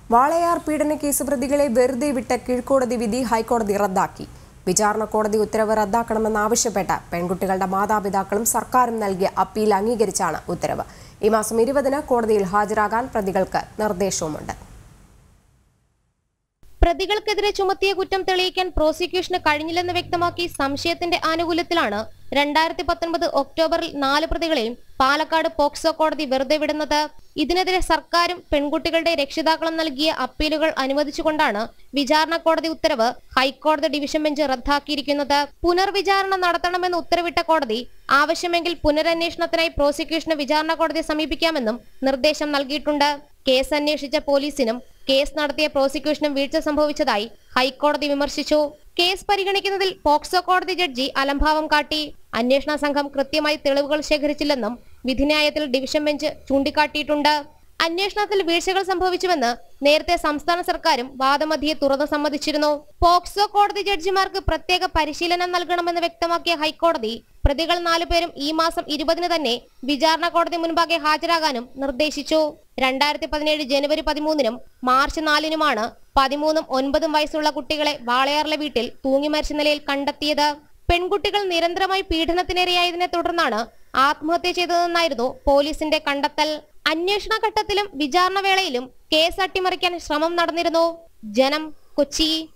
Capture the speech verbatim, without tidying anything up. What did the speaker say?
വാളയാർ പീഡന കേസ് പ്രതികളെ വെറുതെ വിട്ട കീഴ്ക്കോടതി വിധി ഹൈക്കോടതി റദ്ദാക്കി. വിചാരണ കോടതി ഉത്തരവ് റദ്ദാക്കണമെന്നാവശ്യപ്പെട്ട് പെൺകുട്ടികളുടെ മാതാപിതാക്കളും സർക്കാരും നൽകിയ അപ്പീൽ അംഗീകരിച്ചാണ് ഉത്തരവ്. ഈ മാസം ഇരുപതിന് കോടതിയിൽ ഹാജരാകാൻ പ്രതികൾക്ക് നിർദ്ദേശവുമുണ്ട്. പ്രതികൾക്കെതിരെ ചുമത്തിയ കുറ്റം തെളിയിക്കാൻ പ്രോസിക്യൂഷന് കഴിഞ്ഞില്ലെന്ന് വ്യക്തമാക്കി സംശയത്തിന്റെ ആനുകൂല്യത്തിലാണ് രണ്ടായിരത്തി പത്തൊൻപത് ഒക്ടോബറിൽ നാല് പ്രതികളെയും പാലക്കാട് പോക്സോ കോടതി വെറുതെ വിടുന്നത്. ഇതിനെതിരെ സർക്കാരും പെൺകുട്ടികളുടെ രക്ഷിതാക്കളും നൽകിയ അപ്പീലുകൾ അനുവദിച്ചുകൊണ്ടാണ് വിചാരണ കോടതി ഉത്തരവ് ഹൈക്കോടതി ഡിവിഷൻ ബെഞ്ച് റദ്ദാക്കിയിരിക്കുന്നത്. പുനർവിചാരണ നടത്തണമെന്ന് ഉത്തരവിട്ട കോടതി ആവശ്യമെങ്കിൽ പുനരന്വേഷണത്തിനായി പ്രോസിക്യൂഷന് വിചാരണ കോടതിയെ സമീപിക്കാമെന്നും നിർദ്ദേശം നൽകിയിട്ടുണ്ട്. കേസ് അന്വേഷിച്ച പോലീസിനും കേസ് നടത്തിയ പ്രോസിക്യൂഷനും വീഴ്ച സംഭവിച്ചതായി ഹൈക്കോടതി വിമർശിച്ചു. കേസ് പരിഗണിക്കുന്നതിൽ പോക്സോ കോടതി ജഡ്ജി അലംഭാവം കാട്ടി. അന്വേഷണ സംഘം കൃത്യമായി തെളിവുകൾ ശേഖരിച്ചില്ലെന്നും വിധിന്യായത്തിൽ ഡിവിഷൻ ബെഞ്ച് ചൂണ്ടിക്കാട്ടിയിട്ടുണ്ട്. അന്വേഷണത്തിൽ വീഴ്ചകൾ സംഭവിച്ചുവെന്ന് നേരത്തെ സംസ്ഥാന സർക്കാരും വാദമധ്യേ തുറന്നു സമ്മതിച്ചിരുന്നു. പോക്സോ കോടതി ജഡ്ജിമാർക്ക് പ്രത്യേക പരിശീലനം നൽകണമെന്ന് വ്യക്തമാക്കിയ ഹൈക്കോടതി പ്രതികൾ നാലുപേരും ഈ മാസം ഇരുപതിന് തന്നെ വിചാരണ കോടതി മുൻപാകെ ഹാജരാകാനും നിർദ്ദേശിച്ചു. രണ്ടായിരത്തി പതിനേഴ് ജനുവരി പതിമൂന്നിനും മാർച്ച് നാലിനുമാണ് പതിമൂന്നും ഒൻപതും വയസ്സുള്ള കുട്ടികളെ വാളയാറിലെ വീട്ടിൽ തൂങ്ങി മരിച്ച നിലയിൽ കണ്ടെത്തിയത്. പെൺകുട്ടികൾ നിരന്തരമായി പീഡനത്തിനിരയായതിനെ തുടർന്നാണ് ആത്മഹത്യ ചെയ്തതെന്നായിരുന്നു പോലീസിന്റെ കണ്ടെത്തൽ. അന്വേഷണ ഘട്ടത്തിലും വിചാരണ വേളയിലും കേസ് അട്ടിമറിക്കാൻ ശ്രമം നടന്നിരുന്നു. ജനം, കൊച്ചി.